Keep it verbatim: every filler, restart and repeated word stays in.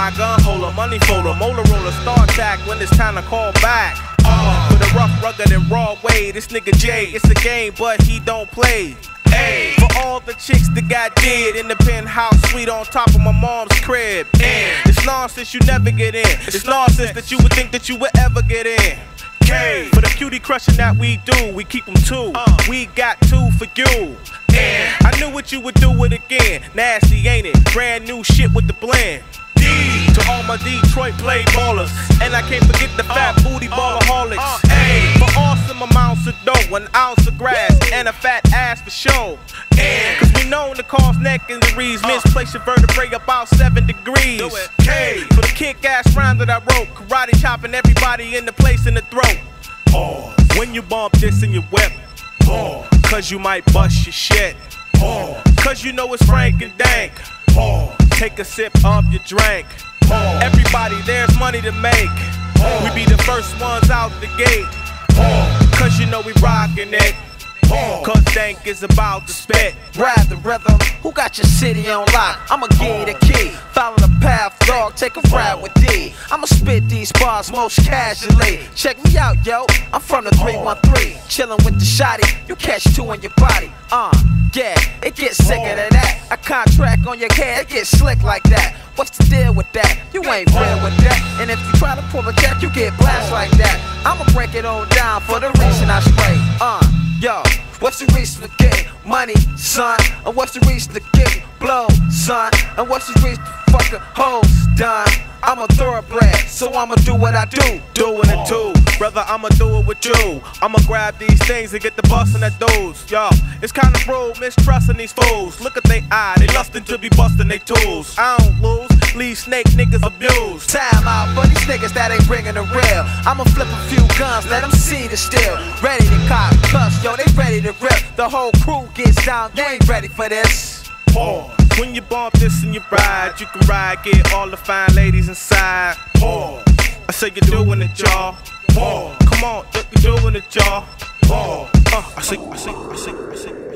my gun holder, money folder, molar roller, star attack when it's time to call back. Uh, with a rough, rugged, and raw way, this nigga Jay, it's a game, but he don't play. Ay. For all the chicks that got dead in the penthouse suite on top of my mom's crib. And it's nonsense you never get in. It's nonsense that you would think that you would ever get in. K. For the cutie crushing that we do, we keep them two. Uh. We got two for you. And I knew what you would do it again. Nasty, ain't it? Brand new shit with the blend. D. To all my Detroit play ballers. And I can't forget the fat uh. booty ballaholics. Uh. A. For awesome amounts of dough, an ounce of grass, Woo. And a fat ass for show. And cause we known to cause neck injuries, uh. misplace your vertebrae about seven degrees. K. For the kick ass rhyme that I wrote, karate chopping everybody in the place in the throat. Pause. When you bump this in your whip, pause. Cause you might bust your shit. Pause. Cause you know it's Frank and Dank. Pause. Take a sip of your drink. Pause. Everybody, there's money to make. Pause. We be the first ones out the gate. Pause. Cause you know we rockin' it. Cause Dank is about to spit. Ride the rhythm, who got your city on lock? I'ma give you the key. Follow the path, dog, take a ride with D. I'ma spit these bars most casually. Check me out, yo, I'm from the three one three. Chillin' with the shotty, you catch two in your body. Uh, yeah, it gets sicker than that. A contract on your head, it gets slick like that. What's the deal with that? You ain't real with that. And if you try to pull a jack, you get blasted like that. I'ma break it on down for the reason I spray. Uh, yo, what's the reason to get money, son? And what's the reason to get blow, son? And what's the reason to fuck a hoes done? I'm a thoroughbred, so I'ma do what I do. Doing it too, brother, I'ma do it with you. I'ma grab these things and get the bustin' at those. Yo, it's kinda rude, mistrusting these fools. Look at they eye, they lustin' to be bustin' they tools. I don't lose, leave snake niggas abused. Time out for these niggas that ain't bringing the real. I'ma flip a few guns, let them see the steel. Ready to cop, plus yo, they ready to rip. The whole crew gets down, they ain't ready for this. Pause. When you bump this in your ride, you can ride, get all the fine ladies inside. Pause. I say you're doing it, y'all. Pause. Come on, you're doing it, y'all. Pause. Uh, I say, I say, I say, I say.